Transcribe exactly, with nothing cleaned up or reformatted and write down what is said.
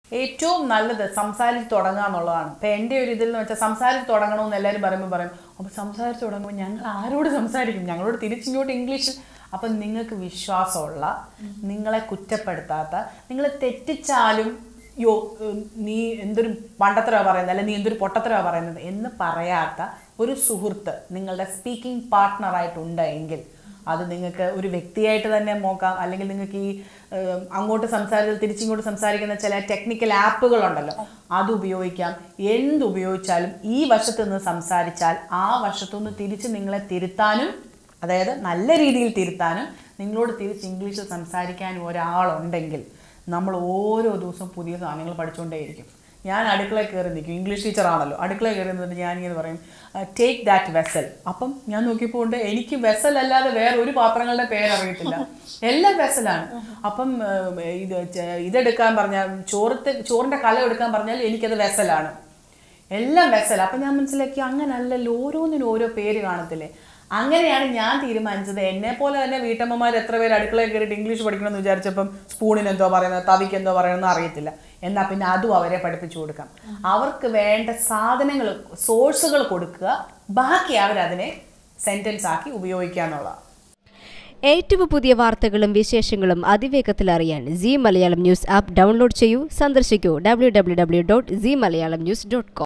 ഏറ്റവും നല്ലത് സംസാരിച്ച് തുടങ്ങുക എന്നുള്ളതാണ്. ഇപ്പം എൻ്റെ ഒരു ഇതിൽ എന്ന് വെച്ചാൽ സംസാരിച്ച് തുടങ്ങണമെന്ന് എല്ലാവരും പറയുമ്പോൾ പറയും, അപ്പോൾ സംസാരിച്ച് തുടങ്ങുമ്പോൾ ഞങ്ങൾ ആരോട് സംസാരിക്കും, ഞങ്ങളോട് തിരിച്ചിങ്ങോട്ട് ഇംഗ്ലീഷിൽ. അപ്പം നിങ്ങൾക്ക് വിശ്വാസമുള്ള, നിങ്ങളെ കുറ്റപ്പെടുത്താത്ത, നിങ്ങൾ തെറ്റിച്ചാലും യോ നീ എന്തൊരു പണ്ടത്തരമാണ് പറയുന്നത്, അല്ലെങ്കിൽ നീ എന്തൊരു പൊട്ടത്തരമാണ് പറയുന്നത് എന്ന് പറയാത്ത ഒരു സുഹൃത്ത് നിങ്ങളുടെ സ്പീക്കിംഗ് പാർട്ട്ണറായിട്ടുണ്ട് എങ്കിൽ അത് നിങ്ങൾക്ക് ഒരു വ്യക്തിയായിട്ട് തന്നെ നോക്കാം. അല്ലെങ്കിൽ നിങ്ങൾക്ക് ഈ അങ്ങോട്ട് സംസാരിച്ചാൽ തിരിച്ചിങ്ങോട്ട് സംസാരിക്കുന്ന ചില ടെക്നിക്കൽ ആപ്പുകളുണ്ടല്ലോ, അത് ഉപയോഗിക്കാം. എന്തുപയോഗിച്ചാലും ഈ വശത്തു നിന്ന് സംസാരിച്ചാൽ ആ വശത്തുനിന്ന് തിരിച്ച് നിങ്ങളെ തിരുത്താനും, അതായത് നല്ല രീതിയിൽ തിരുത്താനും, നിങ്ങളോട് തിരിച്ച് ഇംഗ്ലീഷിൽ സംസാരിക്കാനും ഒരാളുണ്ടെങ്കിൽ നമ്മൾ ഓരോ ദിവസവും പുതിയ സാധനങ്ങൾ പഠിച്ചുകൊണ്ടേയിരിക്കും. ഞാൻ അടുക്കളയിൽ കയറി നിൽക്കും, ഇംഗ്ലീഷ് ടീച്ചറാണല്ലോ, അടുക്കളയിൽ കയറി നിന്നിട്ട് ഞാനിങ്ങനെ പറയും ടേക്ക് ദാറ്റ് വെസൽ. അപ്പം ഞാൻ നോക്കിയപ്പോൾ ഉണ്ട് എനിക്ക് വെസൽ അല്ലാതെ വേറെ ഒരു പാത്രങ്ങളുടെ പേരറിയത്തില്ല, എല്ലാം വെസലാണ്. അപ്പം ഇത് ഇതെടുക്കാൻ പറഞ്ഞാൽ ചോറത്തെ ചോറിൻ്റെ കല എടുക്കാൻ പറഞ്ഞാൽ എനിക്കത് വെസലാണ്, എല്ലാം വെസൽ. അപ്പം ഞാൻ മനസ്സിലാക്കി അങ്ങനല്ലല്ലോ, ഓരോന്നിനും ഓരോ പേര് കാണത്തില്ലേ. അങ്ങനെയാണ് ഞാൻ തീരുമാനിച്ചത്. എന്നെ പോലെ തന്നെ വീട്ടമ്മമാർ എത്ര പേര് അടുക്കളയിൽ കയറിയിട്ട് ഇംഗ്ലീഷ് പഠിക്കണമെന്ന് വിചാരിച്ചപ്പം സ്പൂണിന് എന്തോ പറയുന്നത്, തവിക്ക് എന്തോ പറയുന്നതെന്ന് അറിയത്തില്ല. എന്നാൽ പിന്നെ അതും അവരെ പഠിപ്പിച്ചു കൊടുക്കാം. അവർക്ക് വേണ്ട സാധനങ്ങൾ, സോഴ്സുകൾ കൊടുക്കുക, ബാക്കി അവരതിനെ സെൻറ്റൻസ് ആക്കി ഉപയോഗിക്കുക എന്നുള്ളതാണ്. ഏറ്റവും പുതിയ വാർത്തകളും വിശേഷങ്ങളും അതിവേഗത്തിൽ അറിയാൻ Zee Malayalam news app download ചെയ്യൂ. സന്ദർശിക്കൂ W W W dot Zee Malayalam news dot com.